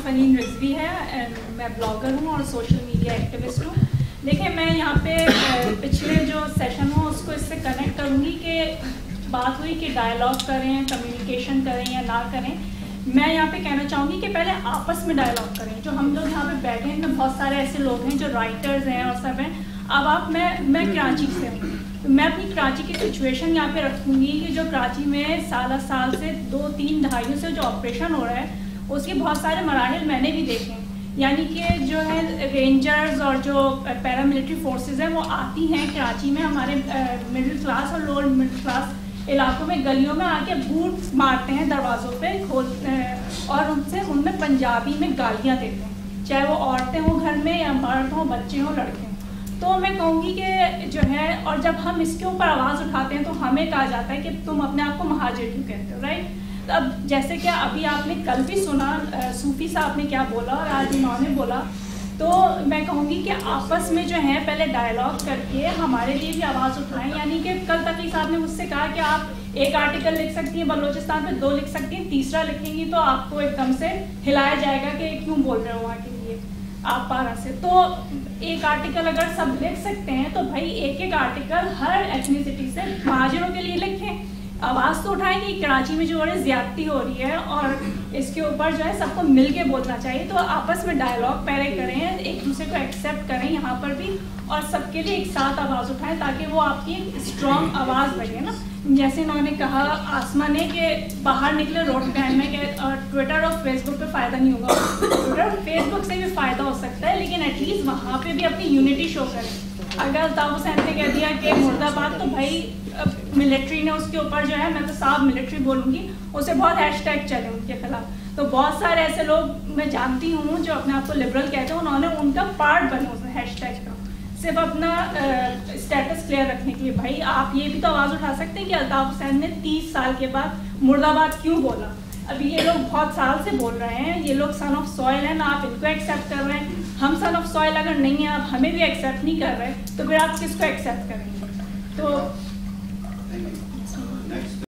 فنین رضوی ہے، میں بلاگر ہوں اور سوشل میڈیا ایکٹیوسٹ ہوں. دیکھیں میں یہاں پہ پچھلے جو سیشن ہوں اس کو اس سے کنیکٹ کروں گی کہ بات ہوئی کہ ڈائلاگ کریں، کمیونیکیشن کریں یا نہ کریں. میں یہاں پہ کہنا چاہوں گی کہ پہلے آپس میں ڈائلاگ کریں. جو ہم لوگ یہاں پہ بیٹھے ہیں بہت سارے ایسے لوگ ہیں جو رائٹرز ہیں اور سب ہیں. اب میں کراچی سے ہوں، میں اپنی کراچی کی سچویشن یہاں پہ رکھوں گی کہ جو کراچی میں سال سے 2-3 دہائیوں سے جو آپریشن ہو رہا ہے اس کے بہت سارے مراحل میں نے بھی دیکھے ہیں. یعنی کہ جو ہے رینجرز اور جو پیراملٹری فورسز ہیں وہ آتی ہیں کراچی میں ہمارے مڈل کلاس اور لوور مڈل کلاس علاقوں میں، گلیوں میں آ کے بوٹ مارتے ہیں دروازوں پہ اور ان میں پنجابی میں گالیاں دیتے ہیں، چاہے وہ عورتیں ہوں گھر میں یا مرد ہوں، بچے ہوں، لڑکے ہوں. تو میں کہوں گی کہ جو ہے، اور جب ہم اس کے اوپر آواز اٹھاتے ہیں تو ہمیں کہا جاتا ہے کہ تم اپنے آپ کو مہاجر کیوں کہتے ہو، رائٹ. اب جیسے کہ ابھی آپ نے کل بھی سنا صوفی صاحب نے کیا بولا اور آج انہوں نے بولا، تو میں کہوں گی کہ آپس میں جو ہے پہلے ڈائلاگ کر کے ہمارے لیے بھی آواز اٹھائیں. یعنی کہ کل تقی صاحب نے مجھ سے کہا کہ آپ ایک آرٹیکل لکھ سکتی ہیں بلوچستان پہ، 2 لکھ سکتی ہیں، تیسرا لکھیں گی تو آپ کو ایک دم سے ہلایا جائے گا کہ کیوں بول رہے ہو وہاں کے لیے آپ پارا سے. تو ایک آرٹیکل اگر سب لکھ سکتے ہیں تو بھائی ایک آرٹیکل ہر ایتھنیسٹی سے مہاجروں کے لیے لکھیں. آواز تو اٹھائیں کہ کراچی میں جو زیادتی ہو رہی ہے اور اس کے اوپر جو ہے سب کو مل کے بولنا چاہیے. تو آپس میں ڈائلاگ پہلے کریں، ایک دوسرے کو ایکسیپٹ کریں یہاں پر بھی، اور سب کے لیے ایک ساتھ آواز اٹھائیں تاکہ وہ آپ کی ایک اسٹرانگ آواز بنے نا. جیسے انہوں نے کہا آسما نے کہ باہر نکلے روڈ پہ میں کہ ٹویٹر اور فیس بک پہ فائدہ نہیں ہوگا. ٹویٹر اور فیس بک سے بھی فائدہ ہو سکتا ہے لیکن ایٹ لیسٹ وہاں پہ بھی اپنی یونٹی شو کریں. اگر الطاف حسین نے کہہ دیا کہ مرد آباد، تو بھائی ملٹری نے اس کے اوپر جو ہے، میں تو صاحب ملٹری بولوں گی، اسے بہت ہیش ٹیگ چلے ان کے خلاف. تو بہت سارے ایسے لوگ میں جانتی ہوں جو اپنے آپ کو لبرل کہتے ہیں، انہوں نے ان کا پارٹ بنے اس ہیش ٹیگ کا صرف اپنا اسٹیٹس کلیئر رکھنے کے لیے. بھائی آپ یہ بھی تو آواز اٹھا سکتے ہیں کہ الطاف حسین نے 30 سال کے بعد مرد آباد کیوں بولا. ابھی یہ لوگ بہت سال سے بول رہے ہیں، یہ لوگ سن آف سوائل ہیں، نہ آپ ان کو ایکسیپٹ کر رہے ہیں. ہم سن آف سوائل اگر نہیں ہیں، آپ ہمیں بھی ایکسیپٹ نہیں کر رہے، تو پھر آپ کس کو ایکسیپٹ کریں گے؟ تو